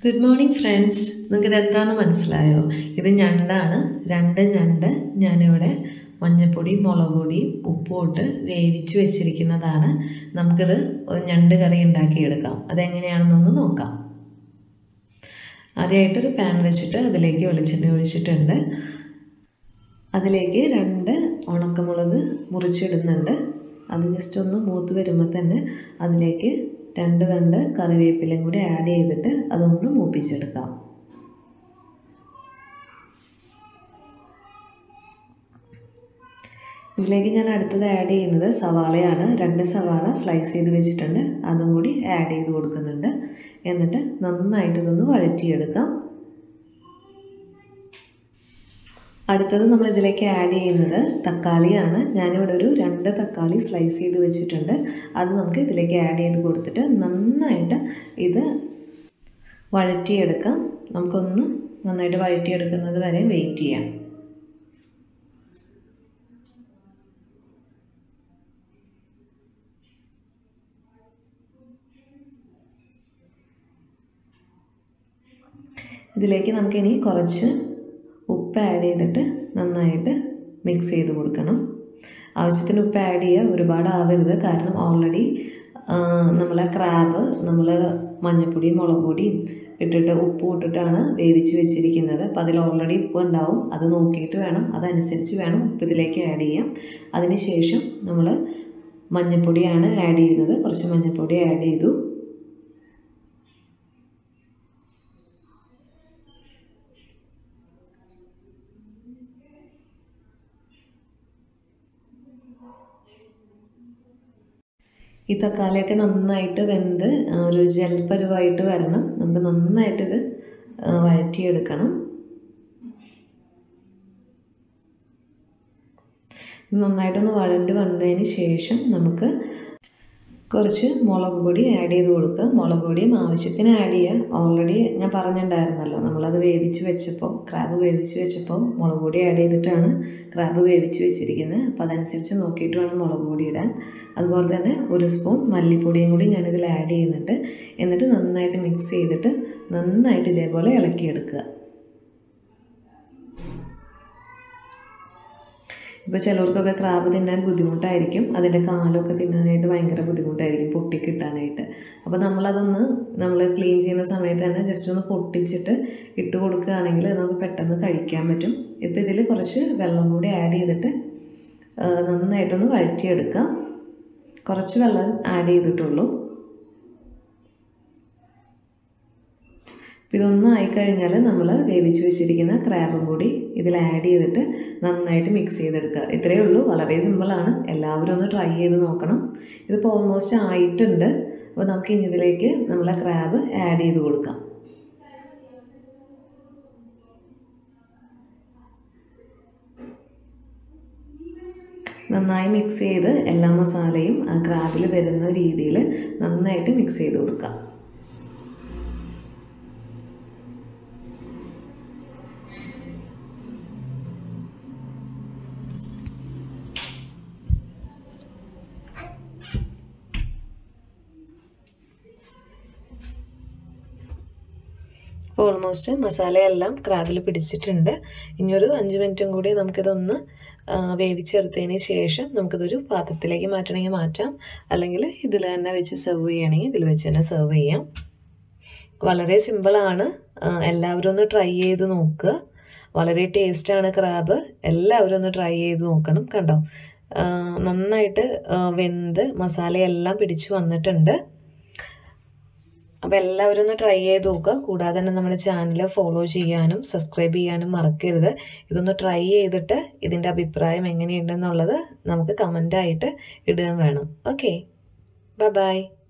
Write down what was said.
Good morning friends. നിങ്ങൾക്ക് എന്താണെന്ന് മനസ്സിലായോ? ഇത് ഞണ്ടാണ്. രണ്ട് ഞണ്ട് ഞാനിവിടെ മഞ്ഞൾപ്പൊടി, മുളക് പൊടി, ഉപ്പും ഇട്ട് വേവിച്ച് വെച്ചിരിക്കുന്നതാണ്. നമുക്കിത് ഞണ്ട് കറി ഉണ്ടാക്കിയെടുക്കാം. അതെങ്ങനെയാണെന്നൊന്ന് നോക്കാം. ആദ്യമായിട്ടൊരു പാൻ വെച്ചിട്ട് അതിലേക്ക് വെളിച്ചെണ്ണ ഒഴിച്ചിട്ടുണ്ട്. അതിലേക്ക് 2 ഉണക്കമുളക് മുറിച്ചിടുന്നുണ്ട്. അത് ജസ്റ്റ് ഒന്ന് മൂത്ത് വരുമ്പോൾ തന്നെ അതിലേക്ക് 2 തണ്ട് കറിവേപ്പിലയും കൂടി ആഡ് ചെയ്തിട്ട് അതൊന്ന് മൂപ്പിച്ചെടുക്കാം. ഇതിലേക്ക് ഞാൻ അടുത്തത് ആഡ് ചെയ്യുന്നത് സവാളയാണ്. 2 സവാള സ്ലൈസ് ചെയ്ത് വെച്ചിട്ടുണ്ട്. അതും കൂടി ആഡ് ചെയ്ത് കൊടുക്കുന്നുണ്ട്. എന്നിട്ട് നന്നായിട്ട് ഇതൊന്ന് വഴറ്റിയെടുക്കാം. അടുത്തത് നമ്മൾ ഇതിലേക്ക് ആഡ് ചെയ്യുന്നത് തക്കാളിയാണ്. ഞാനിവിടെ ഒരു 2 തക്കാളി സ്ലൈസ് ചെയ്ത് വെച്ചിട്ടുണ്ട്. അത് നമുക്ക് ഇതിലേക്ക് ആഡ് ചെയ്ത് കൊടുത്തിട്ട് നന്നായിട്ട് ഇത് വഴറ്റിയെടുക്കാം. നമുക്കൊന്ന് നന്നായിട്ട് വഴറ്റിയെടുക്കുന്നത് വരെ വെയിറ്റ് ചെയ്യാം. ഇതിലേക്ക് നമുക്കിനി കുറച്ച് ഉപ്പ് ആഡ് ചെയ്തിട്ട് നന്നായിട്ട് മിക്സ് ചെയ്ത് കൊടുക്കണം. ആവശ്യത്തിന് ഉപ്പ് ആഡ് ചെയ്യുക, ഒരുപാട് ആവരുത്. കാരണം ഓൾറെഡി നമ്മളെ ക്രാബ് നമ്മൾ മഞ്ഞൾപ്പൊടിയും മുളക് പൊടിയും ഇട്ടിട്ട് ഉപ്പ് ഇട്ടിട്ടാണ് വേവിച്ച് വെച്ചിരിക്കുന്നത്. അപ്പോൾ അതിൽ ഓൾറെഡി ഉപ്പ് ഉണ്ടാവും. അത് നോക്കിയിട്ട് വേണം, അതനുസരിച്ച് വേണം ഉപ്പ് ഇതിലേക്ക് ആഡ് ചെയ്യാം. അതിന് ശേഷം നമ്മൾ മഞ്ഞൾപ്പൊടിയാണ് ആഡ് ചെയ്യുന്നത്. കുറച്ച് മഞ്ഞൾപ്പൊടി ആഡ് ചെയ്തു. ഈ തക്കാളിയൊക്കെ നന്നായിട്ട് വെന്ത് ഒരു ജെൽ പരുവായിട്ട് വരണം. നമുക്ക് നന്നായിട്ടിത് വഴറ്റിയെടുക്കണം. നന്നായിട്ടൊന്ന് വഴണ്ട് വന്നതിന് ശേഷം നമുക്ക് കുറച്ച് മുളക് പൊടി ആഡ് ചെയ്ത് കൊടുക്കുക. മുളക് പൊടിയും ആവശ്യത്തിന് ആഡ് ചെയ്യുക. ഓൾറെഡി ഞാൻ പറഞ്ഞിട്ടുണ്ടായിരുന്നല്ലോ, നമ്മളത് വേവിച്ച് വെച്ചപ്പോൾ, ക്രാബ് വേവിച്ച് വെച്ചപ്പോൾ മുളക് പൊടി ആഡ് ചെയ്തിട്ടാണ് ക്രാബ് വേവിച്ച് വെച്ചിരിക്കുന്നത്. അപ്പോൾ അതനുസരിച്ച് നോക്കിയിട്ട് വേണം മുളക് പൊടി ഇടാൻ. അതുപോലെ തന്നെ 1 സ്പൂൺ മല്ലിപ്പൊടിയും കൂടി ഞാനിതിൽ ആഡ് ചെയ്യുന്നുണ്ട്. എന്നിട്ട് നന്നായിട്ട് മിക്സ് ചെയ്തിട്ട് നന്നായിട്ട് ഇതേപോലെ ഇളക്കിയെടുക്കുക. ഇപ്പോൾ ചിലർക്കൊക്കെ ക്രാബ് തിന്നാൻ ബുദ്ധിമുട്ടായിരിക്കും. അതിൻ്റെ കാലൊക്കെ തിന്നാനായിട്ട് ഭയങ്കര ബുദ്ധിമുട്ടായിരിക്കും, പൊട്ടിക്കിട്ടാനായിട്ട്. അപ്പോൾ നമ്മൾ ക്ലീൻ ചെയ്യുന്ന സമയത്ത് തന്നെ ജസ്റ്റ് ഒന്ന് പൊട്ടിച്ചിട്ട് ഇട്ട് കൊടുക്കുകയാണെങ്കിൽ നമുക്ക് പെട്ടെന്ന് കഴിക്കാൻ പറ്റും. ഇപ്പോൾ ഇതിൽ കുറച്ച് വെള്ളം കൂടി ആഡ് ചെയ്തിട്ട് നന്നായിട്ടൊന്ന് വഴറ്റിയെടുക്കാം. കുറച്ച് വെള്ളം ആഡ് ചെയ്തിട്ടുള്ളൂ. ഇതൊന്നും ആയിക്കഴിഞ്ഞാൽ നമ്മൾ വേവിച്ച് വെച്ചിരിക്കുന്ന ക്രാബും കൂടി ഇതിൽ ആഡ് ചെയ്തിട്ട് നന്നായിട്ട് മിക്സ് ചെയ്തെടുക്കുക. ഇത്രയേ ഉള്ളൂ. വളരെ സിമ്പിളാണ്. എല്ലാവരും ഒന്ന് ട്രൈ ചെയ്ത് നോക്കണം. ഇതിപ്പോൾ ഓൾമോസ്റ്റ് ആയിട്ടുണ്ട്. അപ്പോൾ നമുക്ക് ഇനി ഇതിലേക്ക് നമ്മളെ ക്രാബ് ആഡ് ചെയ്ത് കൊടുക്കാം. നന്നായി മിക്സ് ചെയ്ത് എല്ലാ മസാലയും ആ ക്രാബിൽ വരുന്ന രീതിയിൽ നന്നായിട്ട് മിക്സ് ചെയ്ത് കൊടുക്കാം. ഇപ്പോൾ ഓൾമോസ്റ്റ് മസാലയെല്ലാം ക്രാബിൽ പിടിച്ചിട്ടുണ്ട്. ഇനിയൊരു 5 മിനിറ്റും കൂടി നമുക്കിതൊന്ന് വേവിച്ചെടുത്തതിന് ശേഷം നമുക്കിതൊരു പാത്രത്തിലേക്ക് മാറ്റണമെങ്കിൽ മാറ്റാം. അല്ലെങ്കിൽ ഇതിൽ തന്നെ വെച്ച് സെർവ് ചെയ്യണമെങ്കിൽ ഇതിൽ വെച്ച് തന്നെ സെർവ് ചെയ്യാം. വളരെ സിമ്പിളാണ്. എല്ലാവരും ഒന്ന് ട്രൈ ചെയ്ത് നോക്കുക. വളരെ ടേസ്റ്റാണ് ക്രാബ്. എല്ലാവരും ഒന്ന് ട്രൈ ചെയ്ത് നോക്കണം. കണ്ടോ, നന്നായിട്ട് വെന്ത് മസാലയെല്ലാം പിടിച്ചു വന്നിട്ടുണ്ട്. അപ്പോൾ എല്ലാവരും ഒന്ന് ട്രൈ ചെയ്ത് നോക്കുക. കൂടാതെ തന്നെ നമ്മുടെ ചാനൽ ഫോളോ ചെയ്യാനും സബ്സ്ക്രൈബ് ചെയ്യാനും മറക്കരുത്. ഇതൊന്ന് ട്രൈ ചെയ്തിട്ട് ഇതിൻ്റെ അഭിപ്രായം എങ്ങനെയുണ്ടെന്നുള്ളത് നമുക്ക് കമൻ്റായിട്ട് ഇടുകയും വേണം. Okay, by.